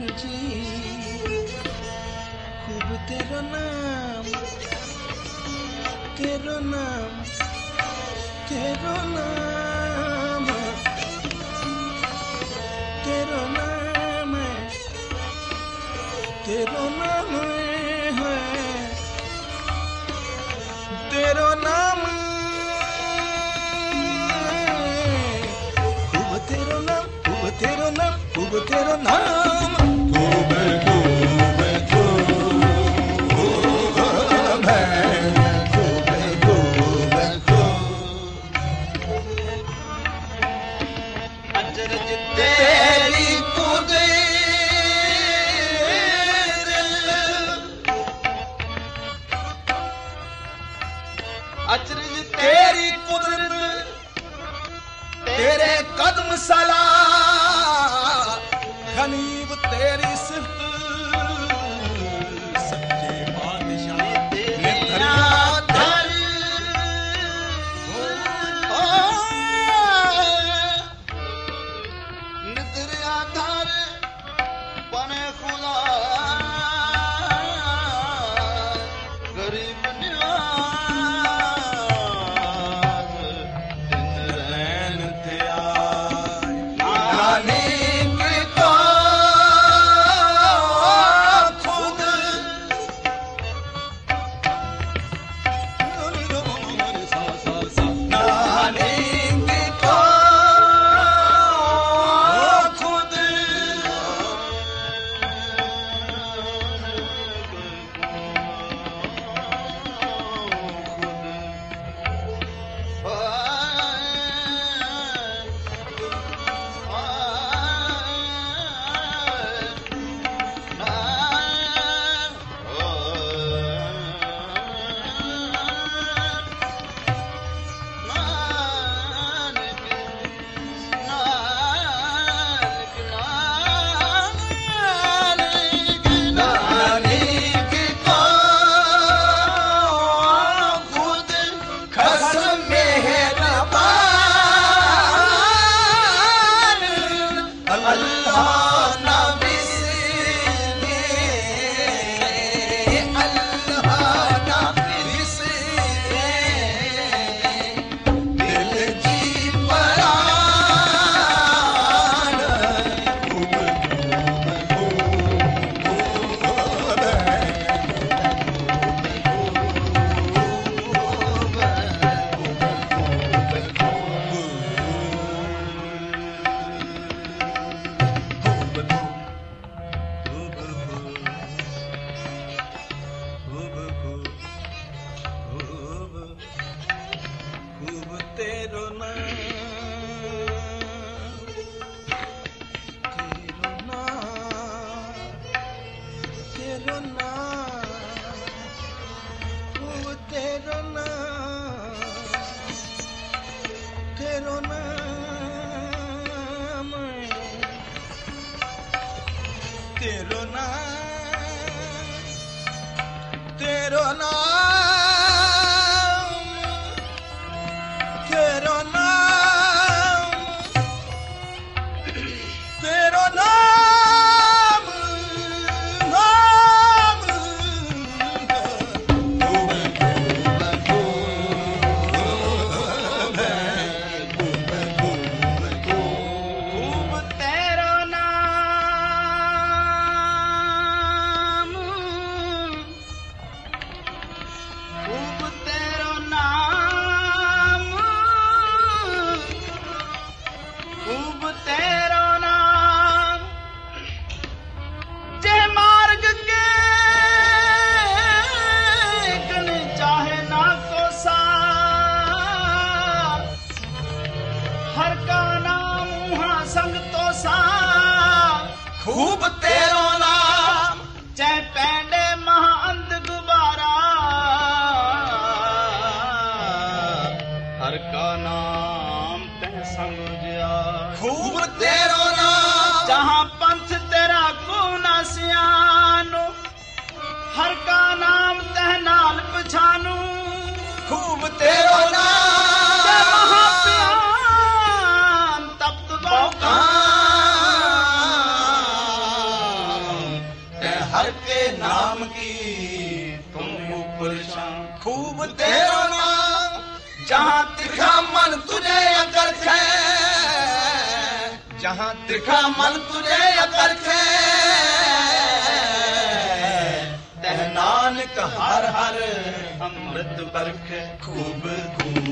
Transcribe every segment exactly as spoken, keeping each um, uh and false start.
जी खूब तेरो नाम तेरो नाम तेरो नाम तेरो नाम तेरो नाम है तेरो नाम खूब तेरो नाम खूब तेरो नाम खूब तेरो नाम खूब खूब खूब है खूब खूब खूब अचरज तेरी कुदरत अचरज तेरी कुदरत तेरे कदम सला गनीब तेरी सिफ्त सच्चे बादशाह ने धर निदर आधार बने खुदा गरीब निवाज दिन रैन ते आए नानी तेरो नाम तेरो नाम तेरो नाम तेरो नाम नाम खूब तेरो नाम खूब तेरो नाम खूब तेरो नाम जे मार्ग के कन चाहे ना को सा हर का नाम वहाँ संग तो सा खूब तेरो नाम चाहे पैंडे महा अंध गुबारा हर का नाम तह संग जिया खूब तेरो नाम जहाँ पंथ तेरा को ना सियानो हर का नाम तह नाल पछानू खूब तेरो नाम जय महाप्यान तप्त बहुकान खूब तेरो नाम जहां तिखा मन तुझे अकर खे जहां तिखा मन तुझे अकर खे तह नानक हर हर अमृत बरख खूब खूब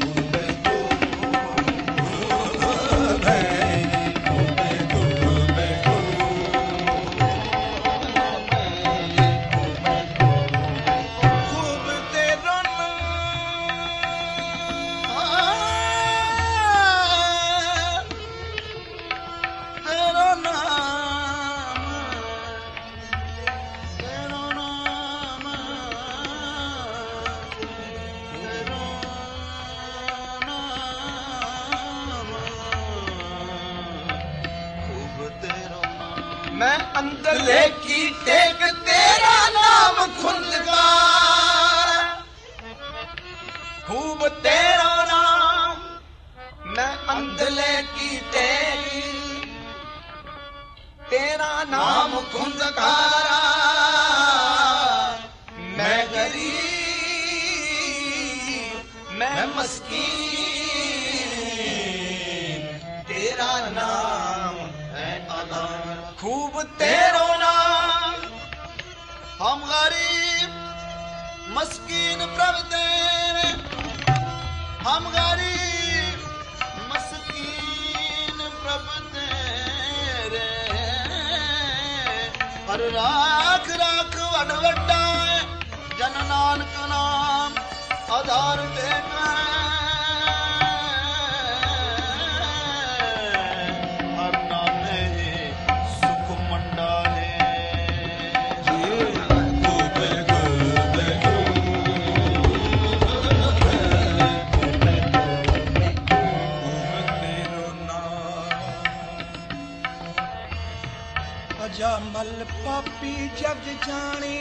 मैं अंदले की टेक तेरा नाम खुंदकार खूब तेरा नाम मैं अंदले की टेक तेरा नाम खुंदकारा मैं गरीब मैं मस्कीन तेरा नाम है अदान खूब तेरो नाम हम गरीब मस्कीन प्रभ तेरे हम गरीब मस्कीन प्रभ तेरे हर राख राख वड वड्डा जन नानक नाम आधार देना अजमल पापी जग जानी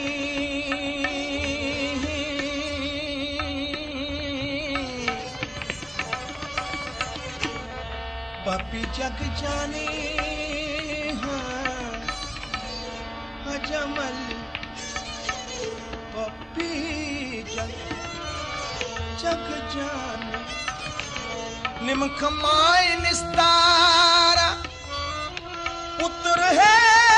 पापी जग जानी हाँ अजमल पापी जग जग जानी निमख माय निस्तारा पुत्र है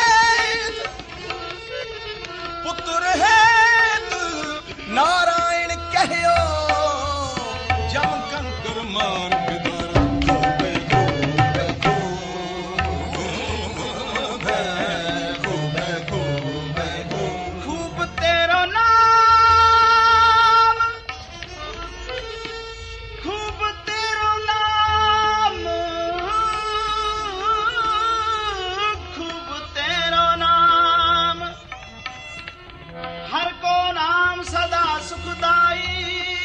पुत्र है नारायण कहयो जम कंकर मान खूब तेरो नाम खूब तेरो नाम खूब तेरो नाम हर को नाम सदा सुखदाई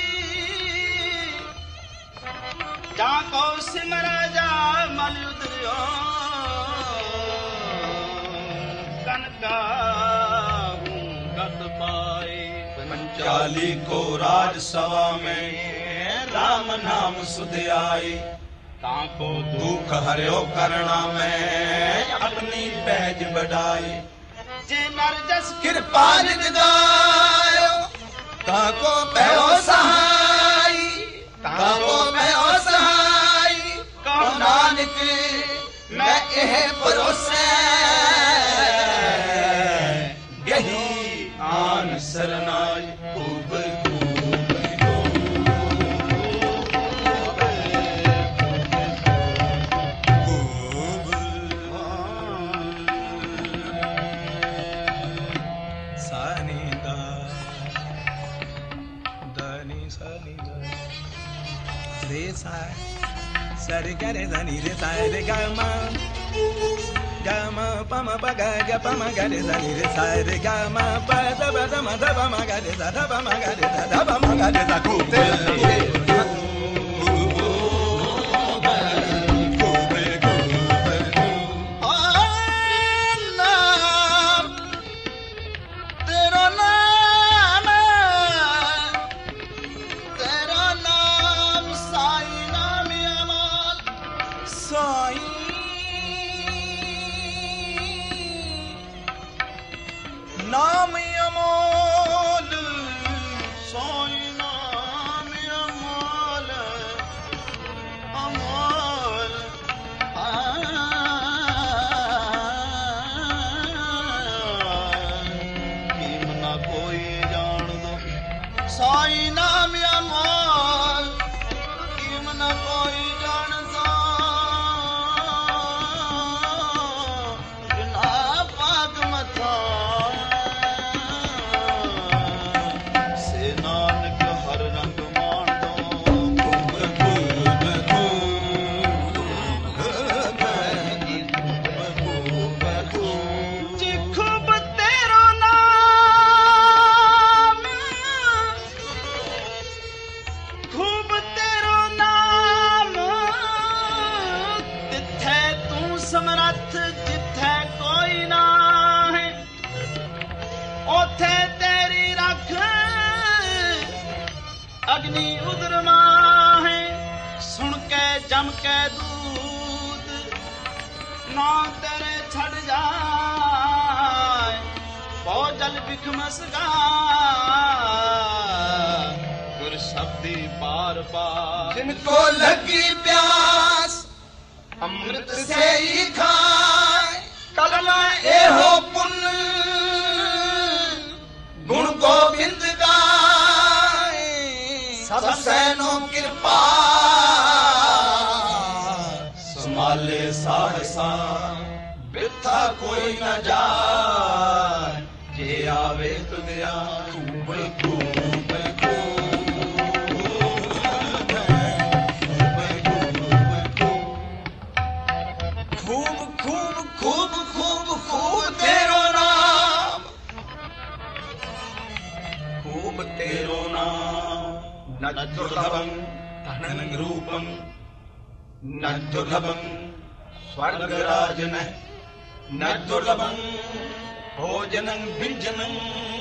जाको सिमर जा मल उतरियो कनका गत पाए पंचाली को राज सभा में राम नाम सुध आई ताको दुख हरियो करना में अपनी पैज बढ़ाई जे नरजस कृपा निध गायो ताको भयो सहाय ताको भयो सहाय कहो नानक मैं एह भरोसे यही आन सरनाई खूब re sa sa re ga re da ni re sa re ga ma ga ma pa ma pa ga ga pa ma ga re da ni re sa re ga ma pa da ba da ma da ba ma ga re da da ba ma ga re da da ba ma ga re da ku te नाम अमोल सोई नाम अग्नि उदर माहे सुन के जम के दूध ना तेरे छड़ जाए बहुत जल बिखमस गाए गुर शब्दी पार पार जिनको लगी प्यास अमृत से ही खाए कलमा एहो पुण्य गुण गोविंद गाए सब सैनो कृपा संभाले सहसा बिथा कोई न जाए जे आवे तुझा खूब खूब न दुर्लभं धनं रूपं न दुर्लभं स्वर्गराजन न दुर्लभं भोजनं व्यञ्जनं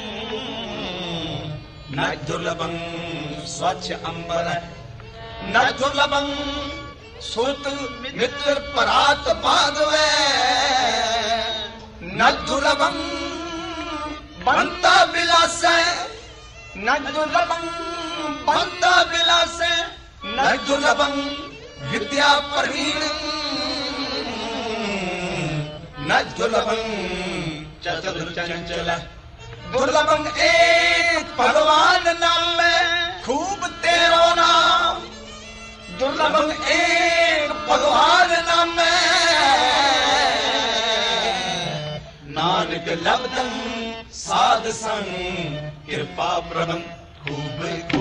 न दुर्लभं स्वच्छ अंबर न दुर्लभं सुत मित्र परात बांधवे न दुर्लभं बनता विलास न दुर्लभं बनता विलास न दुर्लभं विद्या प्रवीण न दुर्लभं चतुर चंचल दुर्लभं एक भगवान नाम में खूब तेरो नाम दुर्लभं एक भगवान नाम में नानक लब्धं साध संग कृपा प्रबंध खूब